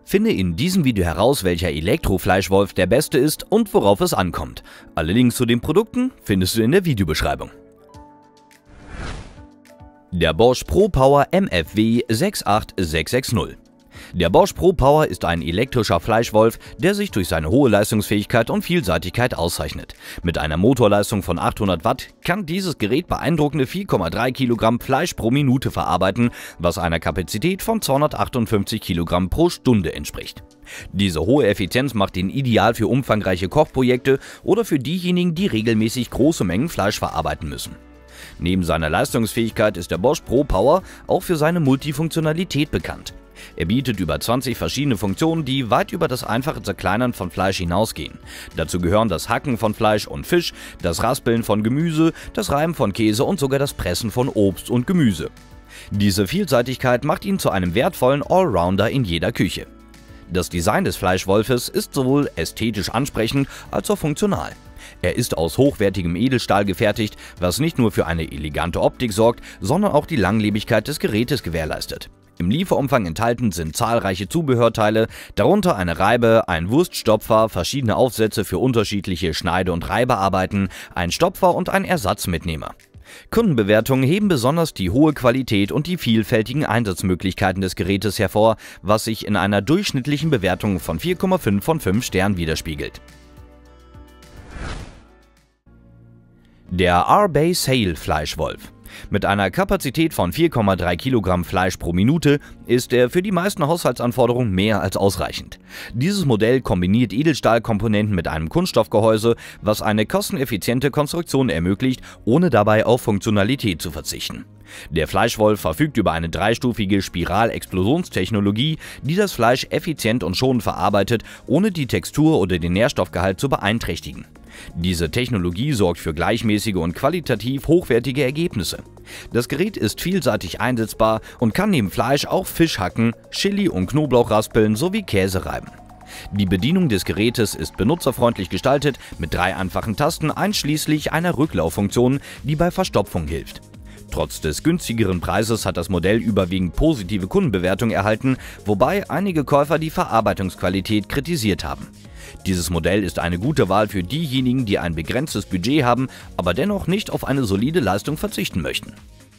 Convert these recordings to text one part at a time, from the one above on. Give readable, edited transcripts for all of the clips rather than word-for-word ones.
Finde in diesem Video heraus, welcher Elektrofleischwolf der beste ist und worauf es ankommt. Alle Links zu den Produkten findest du in der Videobeschreibung. Der Bosch ProPower MFW 68660. Der Bosch ProPower ist ein elektrischer Fleischwolf, der sich durch seine hohe Leistungsfähigkeit und Vielseitigkeit auszeichnet. Mit einer Motorleistung von 800 Watt kann dieses Gerät beeindruckende 4,3 Kilogramm Fleisch pro Minute verarbeiten, was einer Kapazität von 258 Kilogramm pro Stunde entspricht. Diese hohe Effizienz macht ihn ideal für umfangreiche Kochprojekte oder für diejenigen, die regelmäßig große Mengen Fleisch verarbeiten müssen. Neben seiner Leistungsfähigkeit ist der Bosch ProPower auch für seine Multifunktionalität bekannt. Er bietet über 20 verschiedene Funktionen, die weit über das einfache Zerkleinern von Fleisch hinausgehen. Dazu gehören das Hacken von Fleisch und Fisch, das Raspeln von Gemüse, das Reiben von Käse und sogar das Pressen von Obst und Gemüse. Diese Vielseitigkeit macht ihn zu einem wertvollen Allrounder in jeder Küche. Das Design des Fleischwolfes ist sowohl ästhetisch ansprechend als auch funktional. Er ist aus hochwertigem Edelstahl gefertigt, was nicht nur für eine elegante Optik sorgt, sondern auch die Langlebigkeit des Gerätes gewährleistet. Im Lieferumfang enthalten sind zahlreiche Zubehörteile, darunter eine Reibe, ein Wurststopfer, verschiedene Aufsätze für unterschiedliche Schneide- und Reibearbeiten, ein Stopfer und ein Ersatzmitnehmer. Kundenbewertungen heben besonders die hohe Qualität und die vielfältigen Einsatzmöglichkeiten des Gerätes hervor, was sich in einer durchschnittlichen Bewertung von 4,5 von 5 Sternen widerspiegelt. Der R-Bay Sale Fleischwolf. Mit einer Kapazität von 4,3 Kilogramm Fleisch pro Minute ist er für die meisten Haushaltsanforderungen mehr als ausreichend. Dieses Modell kombiniert Edelstahlkomponenten mit einem Kunststoffgehäuse, was eine kosteneffiziente Konstruktion ermöglicht, ohne dabei auf Funktionalität zu verzichten. Der Fleischwolf verfügt über eine dreistufige Spiralexplosionstechnologie, die das Fleisch effizient und schonend verarbeitet, ohne die Textur oder den Nährstoffgehalt zu beeinträchtigen. Diese Technologie sorgt für gleichmäßige und qualitativ hochwertige Ergebnisse. Das Gerät ist vielseitig einsetzbar und kann neben Fleisch auch Fisch hacken, Chili und Knoblauch raspeln sowie Käse reiben. Die Bedienung des Gerätes ist benutzerfreundlich gestaltet mit 3 einfachen Tasten einschließlich einer Rücklauffunktion, die bei Verstopfung hilft. Trotz des günstigeren Preises hat das Modell überwiegend positive Kundenbewertungen erhalten, wobei einige Käufer die Verarbeitungsqualität kritisiert haben. Dieses Modell ist eine gute Wahl für diejenigen, die ein begrenztes Budget haben, aber dennoch nicht auf eine solide Leistung verzichten möchten.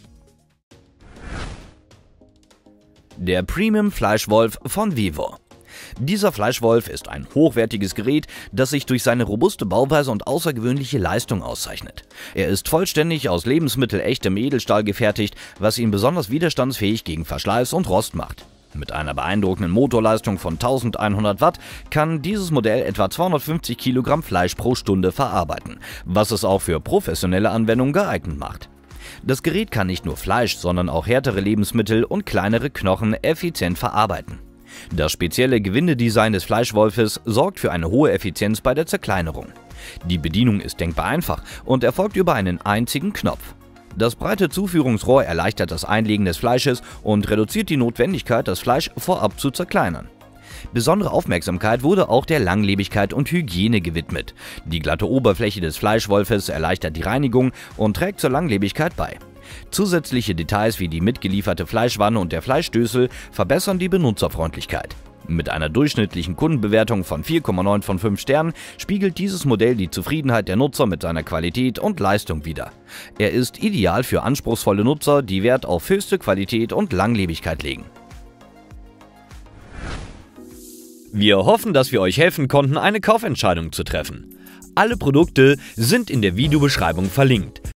Der Premium Fleischwolf von Vivo. Dieser Fleischwolf ist ein hochwertiges Gerät, das sich durch seine robuste Bauweise und außergewöhnliche Leistung auszeichnet. Er ist vollständig aus lebensmittelechtem Edelstahl gefertigt, was ihn besonders widerstandsfähig gegen Verschleiß und Rost macht. Mit einer beeindruckenden Motorleistung von 1100 Watt kann dieses Modell etwa 250 Kilogramm Fleisch pro Stunde verarbeiten, was es auch für professionelle Anwendungen geeignet macht. Das Gerät kann nicht nur Fleisch, sondern auch härtere Lebensmittel und kleinere Knochen effizient verarbeiten. Das spezielle Gewindedesign des Fleischwolfes sorgt für eine hohe Effizienz bei der Zerkleinerung. Die Bedienung ist denkbar einfach und erfolgt über einen einzigen Knopf. Das breite Zuführungsrohr erleichtert das Einlegen des Fleisches und reduziert die Notwendigkeit, das Fleisch vorab zu zerkleinern. Besondere Aufmerksamkeit wurde auch der Langlebigkeit und Hygiene gewidmet. Die glatte Oberfläche des Fleischwolfes erleichtert die Reinigung und trägt zur Langlebigkeit bei. Zusätzliche Details wie die mitgelieferte Fleischwanne und der Fleischstößel verbessern die Benutzerfreundlichkeit. Mit einer durchschnittlichen Kundenbewertung von 4,9 von 5 Sternen spiegelt dieses Modell die Zufriedenheit der Nutzer mit seiner Qualität und Leistung wider. Er ist ideal für anspruchsvolle Nutzer, die Wert auf höchste Qualität und Langlebigkeit legen. Wir hoffen, dass wir euch helfen konnten, eine Kaufentscheidung zu treffen. Alle Produkte sind in der Videobeschreibung verlinkt.